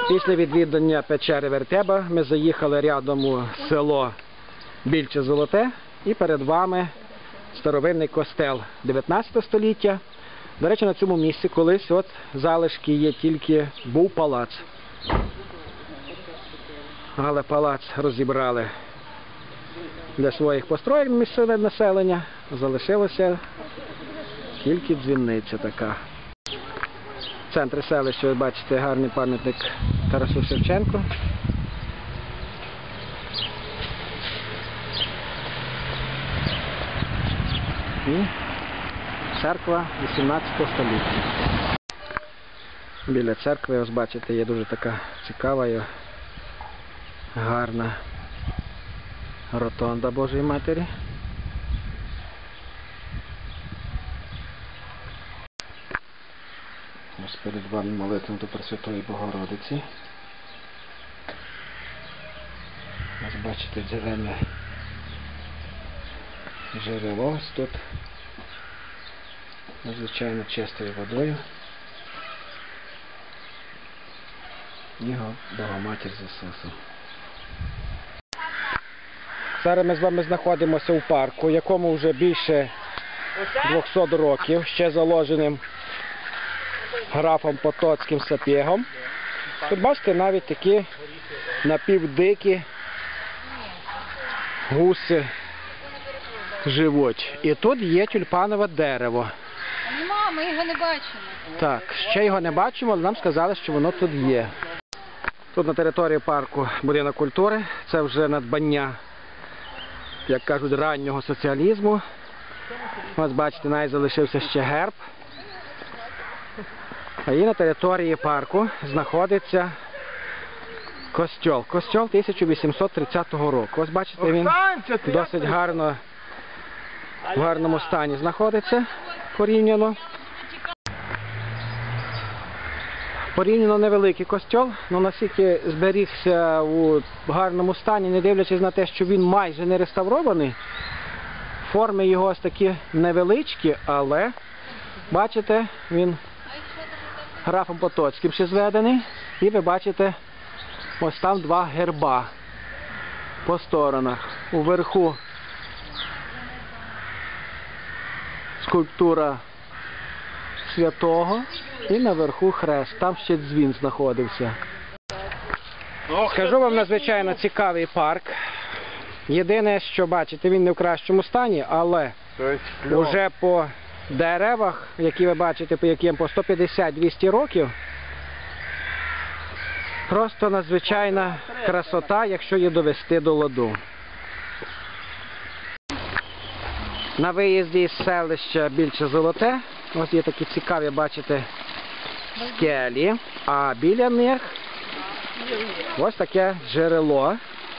Після відвідання печери Вертеба ми заїхали рядом у село Більче Золоте, і перед вами старовинний костел 19 століття. До речі, на цьому місці колись от залишки є, тільки був палац. Але палац розібрали для своїх построєнь місцеве населення. Залишилося тільки дзвіниця така. В центрі селища ви бачите гарний пам'ятник Тарасу Шевченку. І церква 18 століття. Біля церкви, ось бачите, є дуже така цікава і гарна ротонда Божої Матері. Ось перед вами молитва до Пресвятої Богородиці. Ось бачите дзелене джерело ось тут. Надзвичайно чистою водою. Його Богоматір з Ісусом. Зараз ми з вами знаходимося у парку, якому вже більше 200 років, ще заложеним графом Потоцьким Сапєгом. Тут бачите, навіть такі напівдикі гуси живуть. І тут є тюльпанове дерево. Нема, ми його не бачимо. Так, ще його не бачимо, але нам сказали, що воно тут є. Тут на території парку будинок культури. Це вже надбання, як кажуть, раннього соціалізму. Ось бачите, навіть залишився ще герб. А і на території парку знаходиться костьол. Костьол 1830 року. Ось бачите, він досить гарно, в гарному стані знаходиться порівняно. Порівняно невеликий костьол, але наскільки зберігся у гарному стані, не дивлячись на те, що він майже не реставрований. Форми його ось такі невеличкі, але, бачите, він графом Потоцьким ще зведений. І ви бачите, ось там два герба по сторонах. Уверху скульптура святого і наверху хрест. Там ще дзвін знаходився. Скажу вам, надзвичайно цікавий парк. Єдине, що бачите, він не в кращому стані, але вже по деревах, які ви бачите, по яким по 150-200 років, просто надзвичайна красота, якщо її довести до ладу. На виїзді із селища Більче Золоте, ось є такі цікаві, бачите, скелі, а біля них ось таке джерело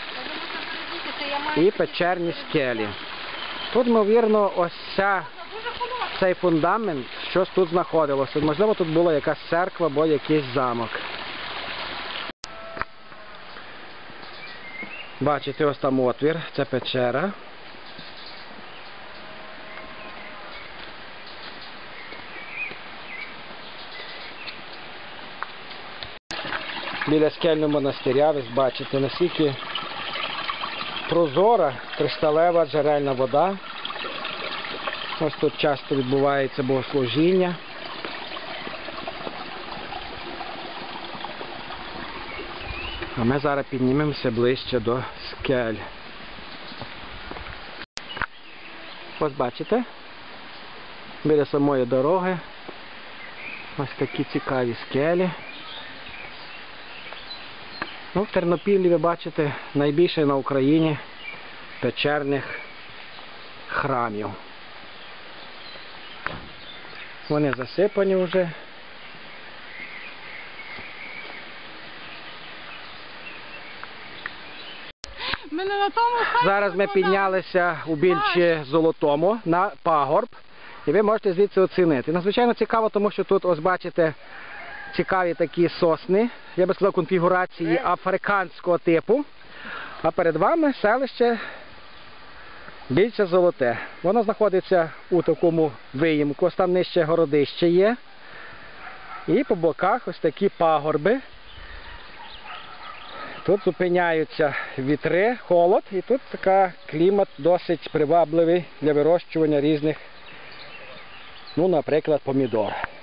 і печерні скелі. Тут, ймовірно, ось цей фундамент, щось тут знаходилося. Можливо, тут була якась церква або якийсь замок. Бачите, ось там отвір, це печера. Біля скельного монастиря ви бачите, наскільки прозора кришталева джерельна вода. Ось тут часто відбувається богослужіння. А ми зараз піднімемося ближче до скель. Ось бачите, біля самої дороги ось такі цікаві скелі. Ну, в Тернопіллі ви бачите найбільше на Україні печерних храмів. Вони засипані вже. Зараз ми піднялися у Більче Золотому на пагорб, і ви можете звідси оцінити. Надзвичайно цікаво, тому що тут, ось бачите, цікаві такі сосни, я би сказав, конфігурації африканського типу. А перед вами селище Більче Золоте. Воно знаходиться у такому виїмку, ось там нижче городище є. І по боках ось такі пагорби. Тут зупиняються вітри, холод, і тут така клімат досить привабливий для вирощування різних, ну, наприклад, помідор.